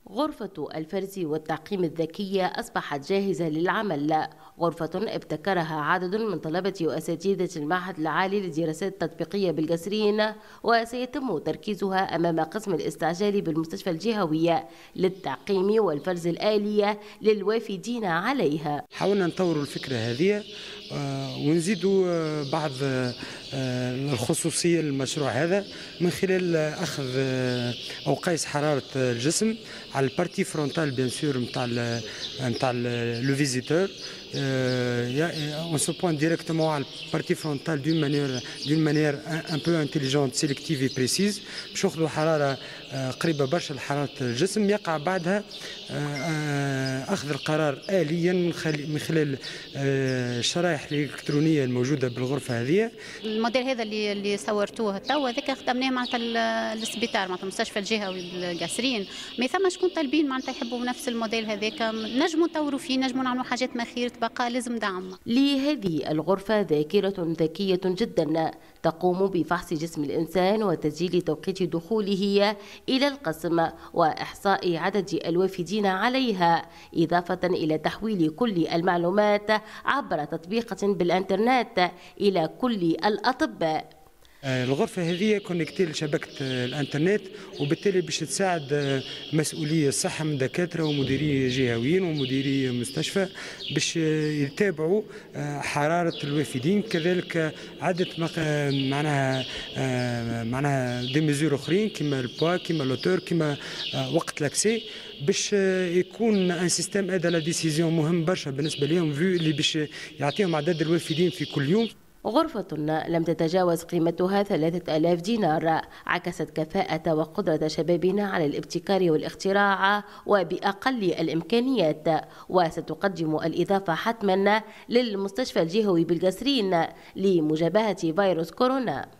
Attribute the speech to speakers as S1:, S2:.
S1: غرفة الفرز والتعقيم الذكية أصبحت جاهزة للعمل. غرفة ابتكرها عدد من طلبة وأساتذة المعهد العالي للدراسات التطبيقية بالقصرين، وسيتم تركيزها أمام قسم الاستعجال بالمستشفى الجهوي للتعقيم والفرز الآلية للوافدين عليها.
S2: حاولنا نطوروا الفكرة هذه ونزيدوا بعض الخصوصية للمشروع هذا من خلال أخذ أو قياس حرارة الجسم على البارتي فرونتال بيان سور نتاع لو فيزيتور. On se pointe directement à la partie frontale d'une manière un peu intelligente, sélective et précise باش ناخذوا حرارة قريبة برشا لحرارة الجسم. يقع بعدها أخذ القرار آليا من خلال الشرائح الإلكترونية الموجودة بالغرفة هذه.
S3: الموديل هذا اللي صورتوه توا هذاك خدمناه معناتها السبيطار معناتها المستشفى الجهوي بالقصرين، ما ثم شكون طالبين معناتها يحبوا نفس الموديل هذاك، نجموا نطوروا فيه، نجموا نعملوا حاجات ما خير تبقى لازم دعم.
S1: لهذه الغرفة ذاكرة ذكية جدا تقوم بفحص جسم الإنسان وتسجيل توقيت دخوله إلى القسم وإحصاء عدد الوافدين عليها، إضافة إلى تحويل كل المعلومات عبر تطبيقة بالإنترنت إلى كل الأطباء.
S2: الغرفة هذه كونكتي لشبكة الانترنت، وبالتالي باش تساعد مسؤولي الصحة من دكاترة ومديري جهويين ومديري مستشفى باش يتابعوا حرارة الوافدين، كذلك عدة معناها دي ميزور اخرين كما البوا كما لوتور كما وقت لاكسي، باش يكون ان سيستم ادى لا ديسيزيون مهم برشا بالنسبة لهم فيو اللي باش يعطيهم عدد الوافدين في كل يوم.
S1: غرفة لم تتجاوز قيمتها 3000 دينار، عكست كفاءة وقدرة شبابنا على الابتكار والاختراع وبأقل الإمكانيات، وستقدم الإضافة حتما للمستشفى الجهوي بالقصرين لمجابهة فيروس كورونا.